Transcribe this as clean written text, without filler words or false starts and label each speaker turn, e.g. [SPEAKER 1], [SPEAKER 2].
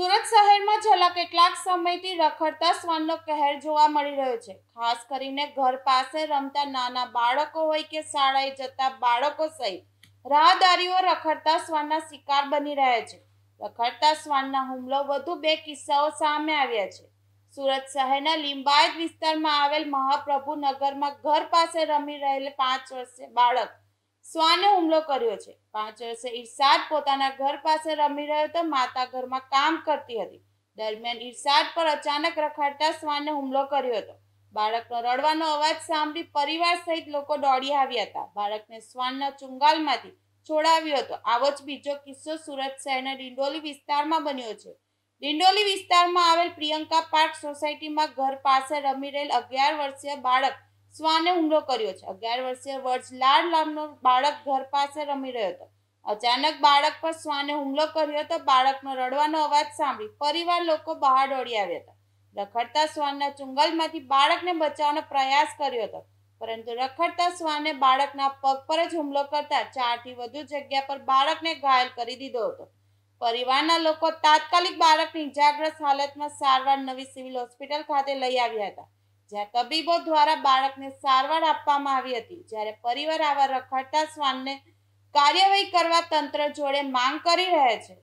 [SPEAKER 1] સુરત શહેરમાં છેલ્લા કેટલાક સમયથી રખડતા શ્વાનનો કહેર જોવા મળી રહ્યો છે. ખાસ કરીને ઘર પાસે રમતા નાના બાળકો હોય કે શાળાએ જતા બાળકો સહિત રાહદારીઓ રખડતા શ્વાનના શિકાર બની રહ્યા છે. રખડતા શ્વાનના હુમલો વધુ 2 કિસ્સાઓ સામે આવ્યા છે. સુરત શહેરના લિંબાયત વિસ્તારમાં આવેલ મહાપ્રભુ નગરમાં ઘર પાસે રમી રહેલ 5 વર્ષીય બાળક શ્વાને હુમલો કર્યો છે. 5 વર્ષીય ઇરશાદ પોતાના ઘર પાસે રમી રહ્યો હતો. માતા ઘરમાં કામ કરતી હતી. દરમિયાન ઇરશાદ પર અચાનક રખડતા શ્વાને હુમલો કર્યો હતો. બાળકનો રડવાનો અવાજ સાંભળી પરિવાર સહિત લોકો દોડી આવ્યા હતા. બાળકને શ્વાનના ચુંગાલમાંથી છોડાવ્યો હતો. આવો જ બીજો કિસ્સો સુરત શહેરના ડિંડોલી વિસ્તારમાં બન્યો છે. ડિંડોલી વિસ્તારમાં આવેલ પ્રિયંકા પાર્ક સોસાયટીમાં ઘર પાસે રમી રહેલ 11 વર્ષીય બાળક શ્વાને હુમલો કર્યો છે. 11 વર્ષીય વર્જલાલ નામનો બાળક ઘર પાસે રમી રહ્યો હતો. અચાનક બાળક પર શ્વાને હુમલો કર્યો હતો. બાળકનો રડવાનો અવાજ સાંભળી પરિવાર લોકો બહાર દોડી આવ્યા હતા. રખડતા શ્વાનના ચુંગલમાંથી બાળકને બચાવવાનો પ્રયાસ કર્યો હતો, પરંતુ રખડતા શ્વાને બાળકના પગ પર જ હુમલો કરતા 4 થી વધુ જગ્યા પર બાળકને ઘાયલ કરી દીધો હતો. પરિવારના લોકો તાત્કાલિક બાળકને ઇજાગ્રસ્ત હાલતમાં સારવાર નવી સિવિલ હોસ્પિટલ ખાતે લઈ આવ્યા હતા, જ્યાં તબીબો દ્વારા બાળકને સારવાર આપવામાં આવી હતી. જ્યારે પરિવાર આવા રખડતા શ્વાનને કાર્યવાહી કરવા તંત્ર જોડે માંગ કરી રહ્યા છે.